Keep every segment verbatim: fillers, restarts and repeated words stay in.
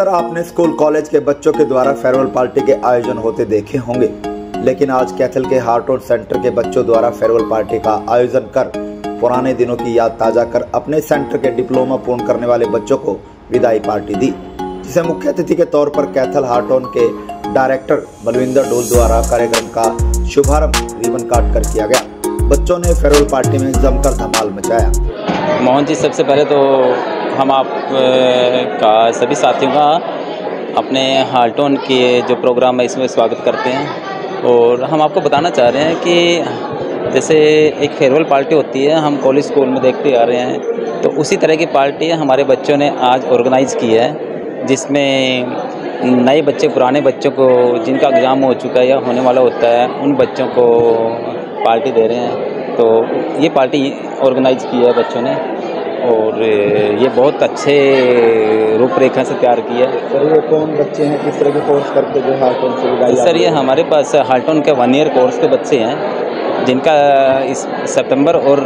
अक्सर आपने school college के बच्चों के द्वारा फेयरवेल पार्टी के आयोजन होते देखे होंगे, लेकिन आज कैथल के हार्टोन सेंटर के बच्चों द्वारा फेयरवेल पार्टी का आयोजन कर पुराने दिनों की याद ताजा कर अपने सेंटर के डिप्लोमा पूर्ण करने वाले बच्चों को विदाई पार्टी दी, जिसे मुख्य अतिथि के तौर पर कैथल हार्टोन के डायरेक्टर बलविंदर डोल द्वारा कार्यक्रम का शुभारंभ रिबन काट कर किया गया। बच्चों ने फेयरवेल पार्टी में जमकर धमाल मचाया। मोहन जी, सबसे पहले तो हम आप का सभी साथियों का अपने हार्टोन के जो प्रोग्राम है इसमें स्वागत करते हैं। और हम आपको बताना चाह रहे हैं कि जैसे एक फेयरवेल पार्टी होती है, हम कॉलेज स्कूल में देखते आ रहे हैं, तो उसी तरह की पार्टी हमारे बच्चों ने आज ऑर्गेनाइज़ की है, जिसमें नए बच्चे पुराने बच्चों को जिनका एग्ज़ाम हो चुका है या होने वाला होता है, उन बच्चों को पार्टी दे रहे हैं। तो ये पार्टी ऑर्गेनाइज़ की है बच्चों ने और ये बहुत अच्छे रूपरेखा से तैयार की है। सर, ये कौन बच्चे हैं, किस तरह के कोर्स करके जो हार्टोन से विदाई? सर, ये हमारे पास हार्टोन के वन ईयर कोर्स के बच्चे हैं, जिनका इस सितंबर और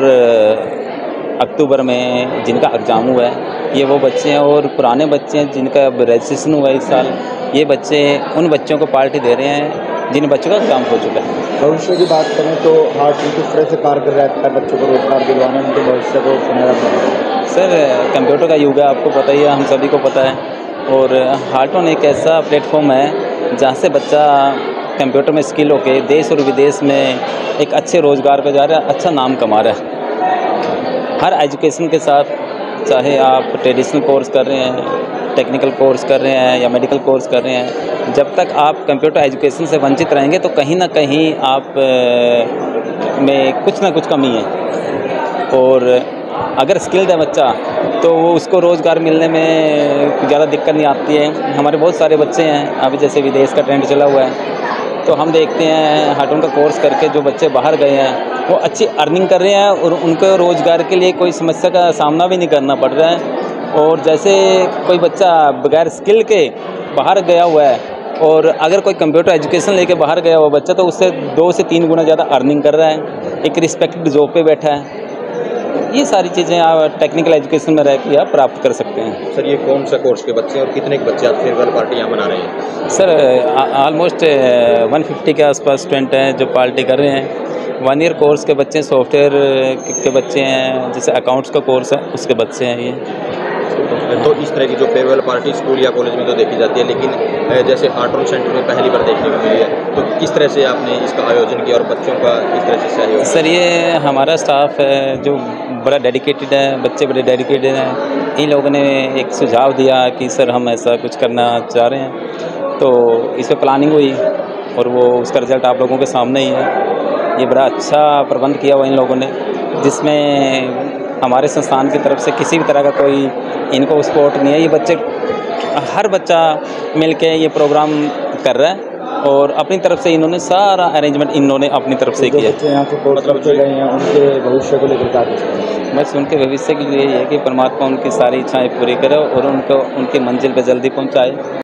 अक्टूबर में जिनका एग्ज़ाम हुआ है, ये वो बच्चे हैं। और पुराने बच्चे हैं जिनका रजिस्ट्रेशन हुआ है इस साल, ये बच्चे उन बच्चों को पार्टी दे रहे हैं जिन बच्चों का एग्ज़ाम हो चुका है। भविष्य की बात करें तो हार्टोन किस तरह से कारगर रहता है बच्चों को रोजगार दिलवाने, उनके भविष्य को सुनहरा बनाना? सर, कंप्यूटर का युग है, आपको पता ही है, हम सभी को पता है। और हार्टोन एक ऐसा प्लेटफॉर्म है जहाँ से बच्चा कंप्यूटर में स्किल होके देश और विदेश में एक अच्छे रोज़गार पे जा रहा है, अच्छा नाम कमा रहा है। हर एजुकेशन के साथ, चाहे आप ट्रेडिशनल कोर्स कर रहे हैं, टेक्निकल कोर्स कर रहे हैं या मेडिकल कोर्स कर रहे हैं, जब तक आप कंप्यूटर एजुकेशन से वंचित रहेंगे तो कहीं ना कहीं आप में कुछ ना कुछ कमी है। और अगर स्किल्ड है बच्चा तो वो उसको रोज़गार मिलने में ज़्यादा दिक्कत नहीं आती है। हमारे बहुत सारे बच्चे हैं, अभी जैसे विदेश का ट्रेंड चला हुआ है, तो हम देखते हैं हार्टोन का कोर्स करके जो बच्चे बाहर गए हैं वो अच्छी अर्निंग कर रहे हैं और उनको रोज़गार के लिए कोई समस्या का सामना भी नहीं करना पड़ रहा है। और जैसे कोई बच्चा बगैर स्किल के बाहर गया हुआ है और अगर कोई कंप्यूटर एजुकेशन लेके बाहर गया हुआ बच्चा तो उससे दो से तीन गुना ज़्यादा अर्निंग कर रहा है, एक रिस्पेक्टेड जॉब पे बैठा है। ये सारी चीज़ें आप टेक्निकल एजुकेशन में रह के आप प्राप्त कर सकते हैं। सर, ये कौन सा कोर्स के बच्चे और कितने बच्चे आप फेयरवेल पार्टी यहाँ मना रहे हैं? सर, ऑलमोस्ट वन फिफ्टी के आसपास स्टूडेंट हैं जो पार्टी कर रहे हैं। वन ईयर कोर्स के बच्चे, सॉफ्टवेयर के बच्चे हैं, जैसे अकाउंट्स का कोर्स है उसके बच्चे हैं ये। तो इस तरह की जो फेयरवेल पार्टी स्कूल या कॉलेज में तो देखी जाती है, लेकिन जैसे हार्टोन सेंटर में पहली बार देखने को मिली है, तो किस तरह से आपने इसका आयोजन किया और बच्चों का किस तरह से सहयोग? सर, ये हमारा स्टाफ है जो बड़ा डेडिकेटेड है, बच्चे बड़े डेडिकेटेड हैं। इन लोगों ने एक सुझाव दिया कि सर हम ऐसा कुछ करना चाह रहे हैं, तो इस पर प्लानिंग हुई और वो उसका रिज़ल्ट आप लोगों के सामने ही है। ये बड़ा अच्छा प्रबंध किया हुआ इन लोगों ने, जिसमें हमारे संस्थान की तरफ से किसी भी तरह का कोई इनको सपोर्ट नहीं है। ये बच्चे, हर बच्चा मिलके ये प्रोग्राम कर रहा है और अपनी तरफ से इन्होंने सारा अरेंजमेंट इन्होंने अपनी तरफ से किया। यहाँ से कोर्स करके गए हैं, उनके भविष्य को लेकर क्या कुछ? बस उनके भविष्य के लिए ये है कि परमात्मा उनकी सारी इच्छाएं पूरी करे और उनको उनकी मंजिल पर जल्दी पहुँचाए।